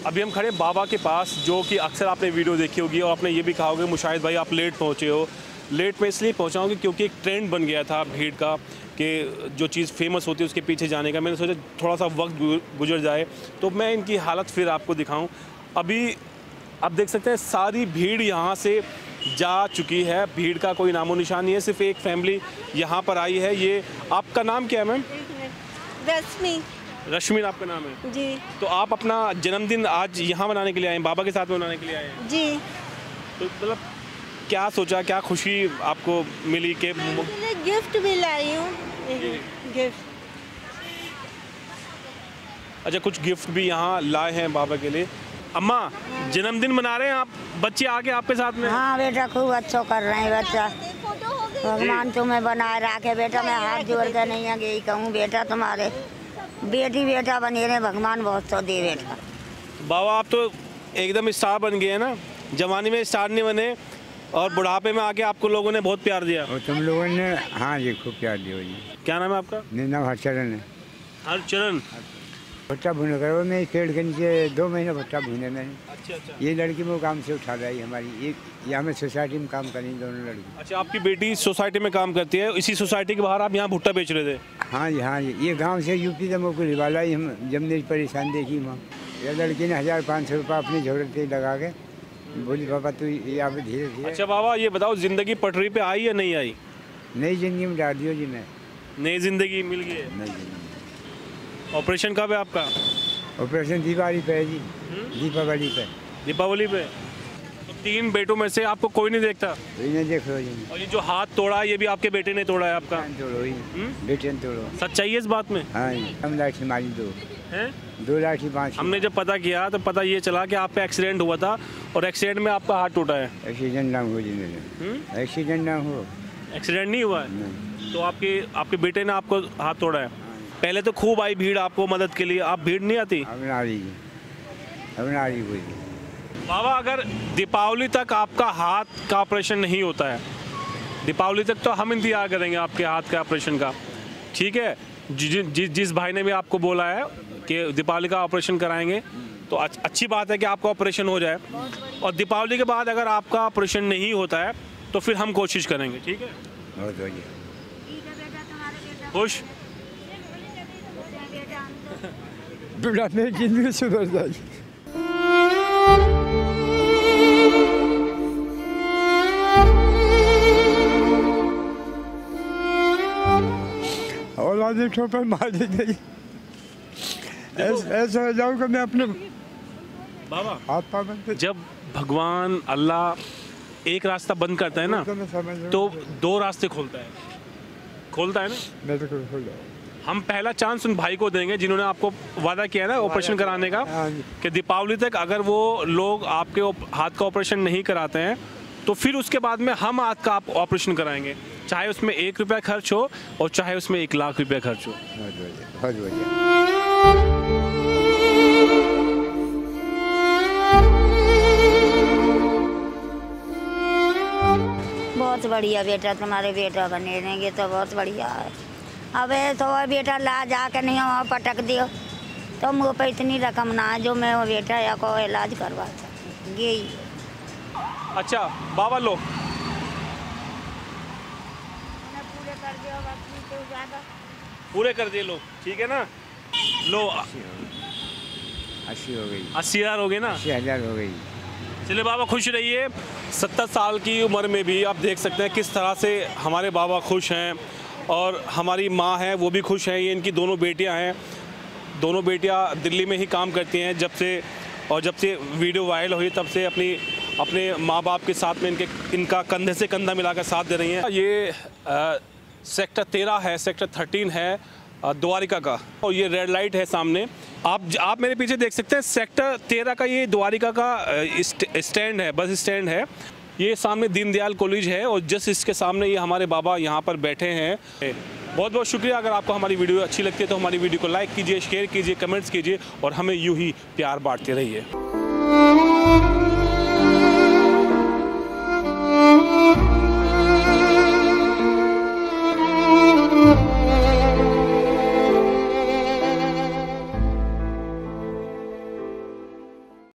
अभी हम खड़े हैं बाबा के पास, जो कि अक्सर आपने वीडियो देखी होगी और आपने ये भी कहा होगा मुशाहिद भाई आप लेट पहुँचे हो। लेट मैं इसलिए पहुँचा हूँ क्योंकि एक ट्रेंड बन गया था भीड़ का कि जो चीज़ फेमस होती है उसके पीछे जाने का। मैंने सोचा थोड़ा सा वक्त गुजर जाए तो मैं इनकी हालत फिर आपको दिखाऊं। अभी आप देख सकते हैं सारी भीड़ यहाँ से जा चुकी है, भीड़ का कोई नामो निशान नहीं है, सिर्फ एक फैमिली यहाँ पर आई है। ये आपका नाम क्या है मैम? रश्मि। रश्मि आपका नाम है जी। तो आप अपना जन्मदिन आज यहाँ मनाने के लिए आए हैं, बाबा के साथ में मनाने के लिए आए हैं जी। तो मतलब क्या सोचा, क्या खुशी आपको मिली कि गिफ्ट भी लाई हूँ, गिफ्ट। अच्छा, कुछ गिफ्ट भी यहाँ लाए हैं बाबा के लिए। अम्मा जन्मदिन मना रहे हैं आप, बच्चे आके आपके साथ में? हाँ बेटा खूब अच्छा कर रहे हैं बच्चा, भगवान तुम्हें बनाए रखे बेटा। मैं हाथ जोड़ के नहीं है यही कहूँ बेटा, तुम्हारे बेटी बेटा बने रहे, भगवान बहुत तो दे बेटा। बाबा आप तो एकदम स्टार बन गए हैं ना, जवानी में स्टार नहीं बने और बुढ़ापे में आके आपको लोगों ने बहुत प्यार दिया। और तुम लोगों ने हाँ जी खूब प्यार दिया जी। क्या नाम है आपका? मेरा नाम हरचरण है। हरचरण। भुट्टा भून कर मैं पेड़ के नीचे 2 महीने भुट्टा भूने मैंने। अच्छा अच्छा। ये लड़की वो काम से उठा रही हमारी, एक यहाँ में सोसाइटी में काम करें दोनों लड़की। अच्छा, आपकी बेटी सोसाइटी में काम करती है, इसी सोसाइटी के बाहर आप यहाँ भुट्टा बेच रहे थे? हाँ जी हाँ जी, ये गांव से यूपी से मुझको रिवाला ही हम जब मेरी परेशान देखी वहाँ, ये लड़की ने 1500 रुपये अपनी जरूरत पे लगा के बोली पापा तू यहाँ पे धीरे धीरे। अच्छा बाबा ये बताओ, जिंदगी पटरी पे आई या नहीं आई? नई जिंदगी में डाल दियो जी मैं। नई जिंदगी मिल गई है। नई जिंदगी। ऑपरेशन कब है आपका? ऑपरेशन दीपावली पे है जी। दीपावली पे। दीपावली पे। तो 3 बेटों में से आपको कोई नहीं देखता? कोई नहीं देख लो जी। और ये जो हाथ तोड़ा ये भी आपके बेटे ने तोड़ा है आपका? तोड़ो ही, बेटे ने तोड़ो। सच्चाई है इस बात में? हाँ जी, हम लाठी मारी 2 हैं? 2 लाठी 5। हमने जब पता किया तो पता ये चला कि आप पे एक्सीडेंट हुआ था और एक्सीडेंट में आपका हाथ टूटा है। एक्सीडेंट ना हो जी मेरे। एक्सीडेंट ना हो। एक्सीडेंट नहीं हुआ है? नहीं। तो आपके बेटे ने आपको हाथ तोड़ा है। पहले तो खूब आई भीड़ आपको मदद के लिए, आप भीड़ नहीं आती? अब ना रही, अब ना रही कोई। बाबा अगर दीपावली तक आपका हाथ का ऑपरेशन नहीं होता है, दीपावली तक तो हम इंतजार करेंगे आपके हाथ का ऑपरेशन का, ठीक है? जिस भाई ने भी आपको बोला है कि दीपावली का ऑपरेशन कराएंगे तो अच्छी बात है कि आपका ऑपरेशन हो जाए। और दीपावली के बाद अगर आपका ऑपरेशन नहीं होता है तो फिर हम कोशिश करेंगे, ठीक है? बहुत बढ़िया। खुश? बेटा मेरी जिंदगी सुधर जाए। औलाद ठोकर मार दी गई, ऐसा हो जाऊँ कि मैं अपने बाबा हाथ पाँव बंद। जब भगवान अल्लाह एक रास्ता बंद करता है ना तो 2 रास्ते खोलता है ना। मैं तो खोल जाऊँ। हम पहला चांस उन भाई को देंगे जिन्होंने आपको वादा किया ना ऑपरेशन कराने का, कि दीपावली तक अगर वो लोग आपके हाथ का ऑपरेशन नहीं कराते हैं तो फिर उसके बाद में हम हाथ का ऑपरेशन कराएंगे, चाहे उसमें 1 रुपया खर्च हो और चाहे उसमें 1 लाख रुपया खर्च हो। बहुत बढ़िया, बहुत बढ़िया। बहुत बढ़िया बेटा, तुम्हारे बेटा बने रहेंगे तो बहुत बढ़िया है। अब तो बेटा ला जाके नहीं वहाँ पटक दियो तो मुँह पे इतनी रकम ना है जो मैं वो बेटा या को इलाज करवाता यही। अच्छा बाबा लो पूरे कर दिए, लो ठीक है ना, लो 80 हो गई। 80,000 हो गए ना? 80,000 हो गई। चलिए बाबा खुश रहिए। 70 साल की उम्र में भी आप देख सकते हैं किस तरह से हमारे बाबा खुश हैं और हमारी माँ है वो भी खुश हैं। ये इनकी दोनों बेटियां हैं, दोनों बेटियां दिल्ली में ही काम करती हैं जब से वीडियो वायरल हुई तब से अपने माँ बाप के साथ में इनका कंधे से कंधा मिलाकर साथ दे रही हैं। ये सेक्टर 13 है, सेक्टर 13 है द्वारिका का, और ये रेड लाइट है सामने। आप मेरे पीछे देख सकते हैं सेक्टर 13 का ये द्वारिका का स्टैंड है, बस स्टैंड है। ये सामने दीनदयाल कॉलेज है और जस्ट इसके सामने ये हमारे बाबा यहाँ पर बैठे हैं। बहुत बहुत शुक्रिया। अगर आपको हमारी वीडियो अच्छी लगती है तो हमारी वीडियो को लाइक कीजिए, शेयर कीजिए, कमेंट्स कीजिए और हमें यूं ही प्यार बांटते रहिए।